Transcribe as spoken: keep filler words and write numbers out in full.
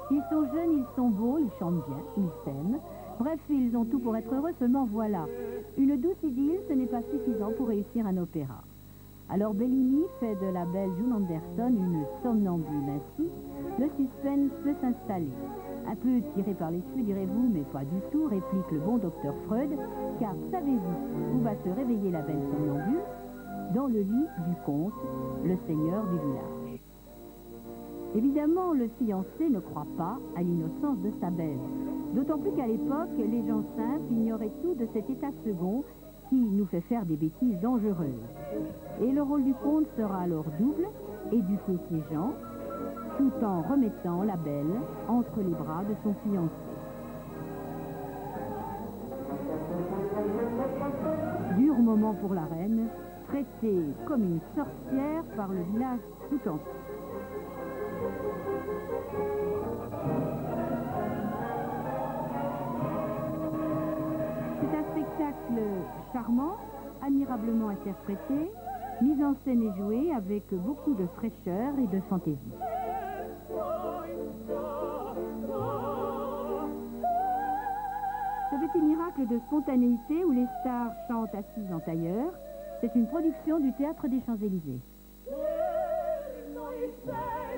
Ils sont jeunes, ils sont beaux, ils chantent bien, ils s'aiment. Bref, ils ont tout pour être heureux, seulement voilà. Une douce idylle, ce n'est pas suffisant pour réussir un opéra. Alors Bellini fait de la belle June Anderson une somnambule. Ainsi, le suspense peut s'installer. Un peu tiré par les cheveux, direz-vous, mais pas du tout, réplique le bon docteur Freud, car savez-vous où va se réveiller la belle somnambule? Dans le lit du comte, le seigneur du village. Évidemment, le fiancé ne croit pas à l'innocence de sa belle. D'autant plus qu'à l'époque, les gens simples ignoraient tout de cet état second qui nous fait faire des bêtises dangereuses. Et le rôle du comte sera alors double, éduquer ses gens, tout en remettant la belle entre les bras de son fiancé. Dur moment pour la reine, traitée comme une sorcière par le village tout entier. C'est un spectacle charmant, admirablement interprété, mise en scène et jouée avec beaucoup de fraîcheur et de fantaisie. Ce petit miracle de spontanéité où les stars chantent assises en tailleur, c'est une production du Théâtre des Champs-Élysées.